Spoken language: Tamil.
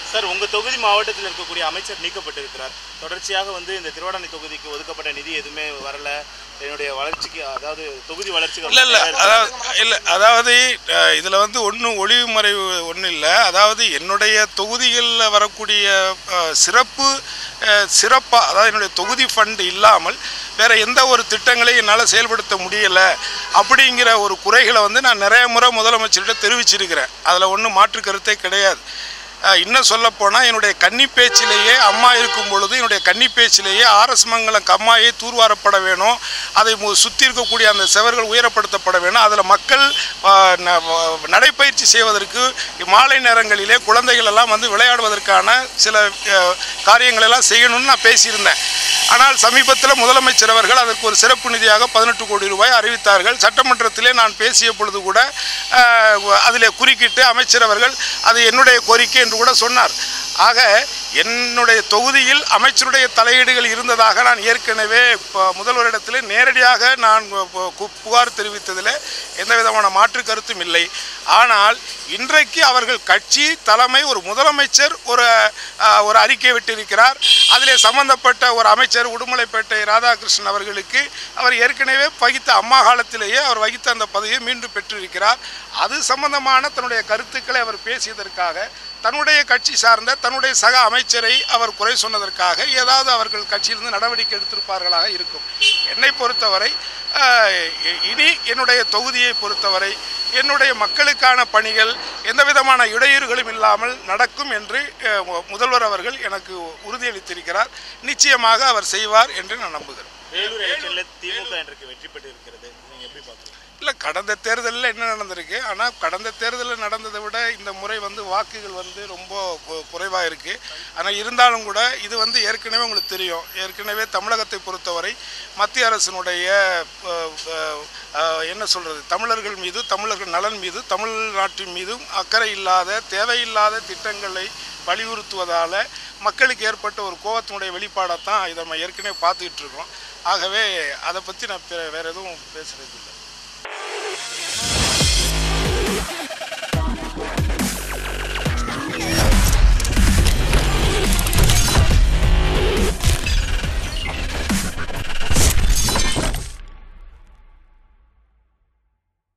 சார், உங்கள் தொகுதி மாவட்டத்தில் இருக்கக்கூடிய அமைச்சர் நீக்கப்பட்டிருக்கிறார். தொடர்ச்சியாக இந்த திருவாடானை தொகுதிக்கு ஒதுக்கப்பட்ட நிதி எதுவுமே வரல, என்னுடைய வளர்ச்சிக்கு, அதாவது தொகுதி வளர்ச்சிக்கு அதாவது இதில் ஒன்றும் ஒளிவு மறைவு ஒன்றும் இல்லை. அதாவது என்னுடைய தொகுதிகளில் வரக்கூடிய சிறப்பாக, அதாவது என்னுடைய தொகுதி ஃபண்டு இல்லாமல் வேறு எந்த ஒரு திட்டங்களையும் என்னால் செயல்படுத்த முடியலை அப்படிங்கிற ஒரு குறைகளை நான் நிறைய முறை முதலமைச்சர்கிட்ட தெரிவிச்சிருக்கிறேன். அதில் ஒன்றும் மாற்று கருத்தே கிடையாது. இன்னும் சொல்லப்போனால் என்னுடைய கன்னி பேச்சிலேயே அம்மா இருக்கும் பொழுது என்னுடைய கன்னி பேச்சிலேயே ஆர்எஸ் மங்கலம் கம்மாயை தூர்வாரப்பட வேணும், அதை சுற்றி இருக்கக்கூடிய அந்த செவர்கள் உயரப்படுத்தப்பட வேணும், அதில் மக்கள் நடைப்பயிற்சி செய்வதற்கு மாலை நேரங்களிலே குழந்தைகள் எல்லாம் விளையாடுவதற்கான சில காரியங்களெல்லாம் செய்யணும்னு நான் பேசியிருந்தேன். ஆனால் சமீபத்தில் முதலமைச்சர் அவர்கள் அதற்கு ஒரு சிறப்பு நிதியாக 18 கோடி ரூபாய் அறிவித்தார்கள். சட்டமன்றத்திலே நான் பேசிய பொழுது கூட அதில் குறுக்கிட்டு அமைச்சர் அவர்கள் அது என்னுடைய கோரிக்கை என்று கூட சொன்னார். ஆக என்னுடைய தொகுதியில் அமைச்சருடைய தலையீடுகள் இருந்ததாக நான் ஏற்கனவே முதல்வரிடத்தில் நேரடியாக நான் புகார் தெரிவித்ததில் எந்த விதமான மாற்று கருத்தும் இல்லை. ஆனால் இன்றைக்கு அவர்கள் கட்சி தலைமை ஒரு முதலமைச்சர் ஒரு அறிக்கை விட்டிருக்கிறார். அதிலே சம்பந்தப்பட்ட ஒரு அமைச்சர் உடுமலைப்பேட்டை ராதாகிருஷ்ணன் அவர்களுக்கு அவர் ஏற்கனவே வகித்த அம்மா காலத்திலேயே அவர் வகித்த அந்த பதவியை மீண்டும் பெற்றிருக்கிறார். அது சம்பந்தமான தன்னுடைய கருத்துக்களை அவர் பேசியதற்காக தன்னுடைய கட்சி சார்ந்த தன்னுடைய சக அமைச்சரை அவர் குறை சொன்னதற்காக ஏதாவது அவர்கள் கட்சியிலிருந்து நடவடிக்கை எடுத்திருப்பார்களாக இருக்கும். என்னை பொறுத்தவரை இனி என்னுடைய தொகுதியை பொறுத்தவரை என்னுடைய மக்களுக்கான பணிகள் எந்த விதமான இடையூறுகளும் இல்லாமல் நடக்கும் என்று முதல்வர் அவர்கள் எனக்கு உறுதியளித்திருக்கிறார். நிச்சயமாக அவர் செய்வார் என்று நான் நம்புகிறேன். வேலூர் எலெக்ஷனில் திமுக இன்றைக்கு வெற்றி பெற்றிருக்கிறது, நீங்கள் எப்படி பார்க்குறீங்க? இல்லை, கடந்த தேர்தலில் என்ன நடந்திருக்கு, ஆனால் கடந்த தேர்தலில் நடந்ததை விட இந்த முறை வாக்குகள் ரொம்ப குறைவாக இருக்குது. ஆனால் இருந்தாலும் கூட இது ஏற்கனவே உங்களுக்கு தெரியும், ஏற்கனவே தமிழகத்தை பொறுத்தவரை மத்திய அரசினுடைய என்ன சொல்கிறது, தமிழர்கள் மீது, தமிழர்கள் நலன் மீது, தமிழ்நாட்டின் மீதும் அக்கறை இல்லாத தேவையில்லாத திட்டங்களை வலியுறுத்துவதால் மக்களுக்கு ஏற்பட்ட ஒரு கோபத்தினுடைய வெளிப்பாடாக தான் இதை நம்ம ஏற்கனவே பார்த்துக்கிட்டு இருக்கோம். ஆகவே அதை பற்றி நான் வேறு எதுவும் பேசுகிறது இல்லை.